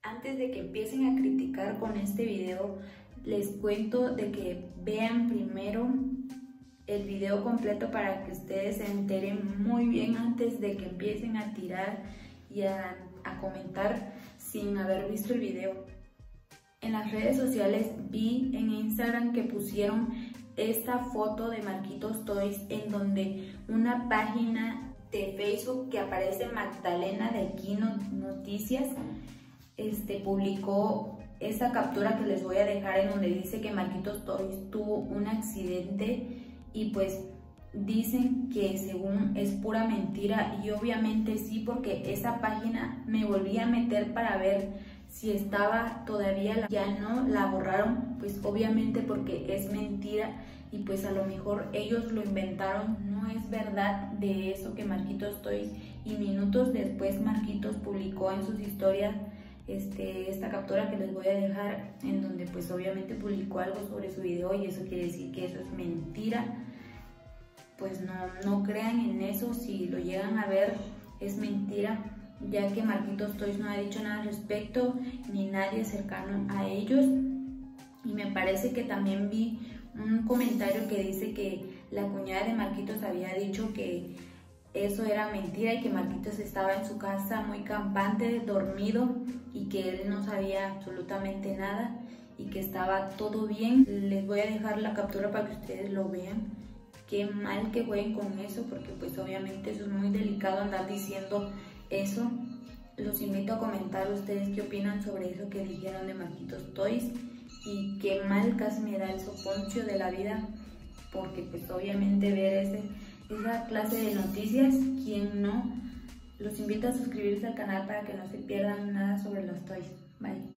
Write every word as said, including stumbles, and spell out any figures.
Antes de que empiecen a criticar con este video, les cuento de que vean primero el video completo para que ustedes se enteren muy bien antes de que empiecen a tirar y a, a comentar sin haber visto el video. En las redes sociales vi en Instagram que pusieron esta foto de Marquitos Toys en donde una página de Facebook que aparece Magdalena de Quino Noticias este, publicó esta captura que les voy a dejar en donde dice que Marquitos Toys tuvo un accidente y pues dicen que según es pura mentira y obviamente sí, porque esa página me volví a meter para ver si estaba todavía, ya no la borraron, pues obviamente porque es mentira y pues a lo mejor ellos lo inventaron, no es verdad de eso que Marquitos Toys. Y minutos después Marquitos publicó en sus historias este, esta captura que les voy a dejar, en donde pues obviamente publicó algo sobre su video y eso quiere decir que eso es mentira. Pues no, no crean en eso, si lo llegan a ver es mentira, ya que Marquitos Toys no ha dicho nada al respecto, ni nadie cercano a ellos. Y me parece que también vi un comentario que dice que la cuñada de Marquitos había dicho que eso era mentira y que Marquitos estaba en su casa muy campante, dormido, y que él no sabía absolutamente nada y que estaba todo bien. Les voy a dejar la captura para que ustedes lo vean. Qué mal que jueguen con eso, porque pues obviamente eso es muy delicado andar diciendo eso. Los invito a comentar ustedes qué opinan sobre eso que dijeron de Marquitos Toys, y qué mal casi me da el soponcio de la vida, porque pues obviamente ver ese, esa clase de noticias, ¿quién no? Los invito a suscribirse al canal para que no se pierdan nada sobre los toys. Bye.